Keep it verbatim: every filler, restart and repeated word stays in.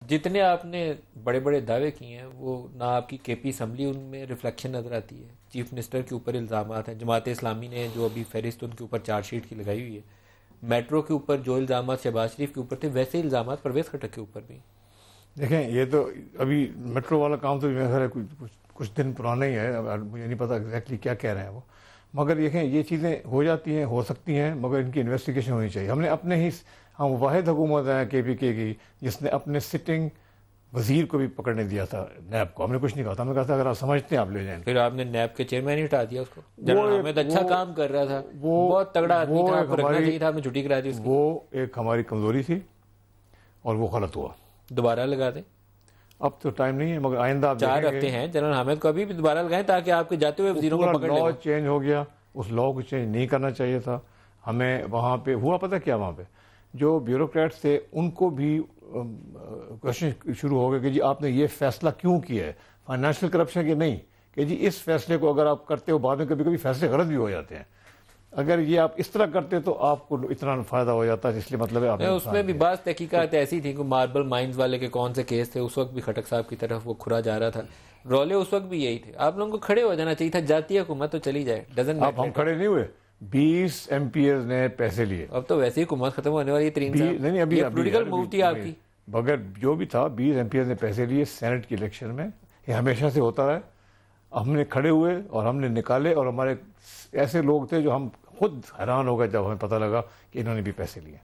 جتنے آپ نے بڑے بڑے دعوے کیے ہیں وہ نہ آپ کی کے پی اسمبلی ان میں ریفلیکشن نظر آتی ہے. چیف منسٹر کے اوپر الزامات ہیں. جماعت اسلامی نے جو ابھی فہرست ان کے اوپر چارج شیٹ کی لگائی ہوئی ہے. میٹرو کے اوپر جو الزامات شہباز شریف کے اوپر تھے ویسے الزامات پرویز خٹک کے اوپر بھی. دیکھیں یہ تو ابھی میٹرو والا کام تو میرا خیال ہے کچھ کچھ دن پرانا ہی ہے. مجھے نہیں پتا ایگزیکٹلی کیا کہہ رہے ہیں وہ. مگر دیکھیں یہ چیزیں ہو جاتی ہیں، ہو سکتی ہیں، مگر ان کی انویسٹیگیشن ہونی چاہیے. ہم نے اپنے ہی ہم واحد حکومت ہیں کے پی کے کی جس نے اپنے سٹنگ وزیر کو بھی پکڑنے دیا تھا نیب کو. ہم نے کچھ نہیں کہا تھا، ہم نے کہا تھا اگر آپ سمجھتے ہیں آپ لے جائیں. پھر آپ نے نیب کے چیئرمین ہی ہٹا دیا اس کو. جنرل حامد اچھا کام کر رہا تھا، بہت تگڑا آدمی تھا، آپ کو رکھنا چاہیے تھا، آپ نے چھٹی کرا دی اس کی. وہ ایک ہماری کمزوری تھی اور وہ غلط ہوا. دوبارہ لگا دیں. اب تو ٹائم نہیں ہے، مگر آئندہ آپ چار ہفتے ہیں جنرل حامد کو ابھی بھی دوبارہ لگائیں تاکہ آپ کے جاتے ہوئے وزیروں کو پکڑ لیں. لا چینج ہو گیا، اس لا کو چینج نہیں کرنا چاہیے تھا ہمیں. وہاں پہ ہوا پتہ کیا، وہاں پہ جو بیوروکریٹس تھے ان کو بھی کوشچن شروع ہو گئے کہ جی آپ نے یہ فیصلہ کیوں کیا ہے، فائنینشیل کرپشن کے نہیں، کہ جی اس فیصلے کو اگر آپ کرتے ہو بعد میں کبھی کبھی فیصلے غلط بھی ہو جاتے ہیں. اگر یہ آپ اس طرح کرتے تو آپ کو اتنا فائدہ ہو جاتا ہے، اس لیے مطلب ہے آپ نے اس میں بھی بعض تحقیقات ایسی تھیں کہ ماربل مائنز والے کے کون سے کیس تھے، اس وقت بھی خٹک صاحب کی طرف وہ کھرا جا رہا تھا. رولے اس وقت بھی یہی تھے. آپ لوگوں کو کھڑے ہو جانا چاہیے تھا. جاتی حکومت تو چلی جائے، ڈزنٹ اب ہم کھڑے نہیں ہوئے. بیس ایم پی ایز نے پیسے لیے. اب تو ویسے ہی حکومت ختم ہونے والی. ترین نہیں ابھی پولیٹیکل موو تھی آپ کی. بغیر جو بھی تھا بیس ایم پی ایز نے پیسے لیے سینٹ کی الیکشن میں. یہ ہمیشہ سے ہوتا رہا. ہم نے کھڑے ہوئے اور ہم نے نکالے، اور ہمارے ایسے لوگ تھے جو ہم خود حیران ہو گئے جب ہمیں پتہ لگا کہ انہوں نے بھی پیسے لیے.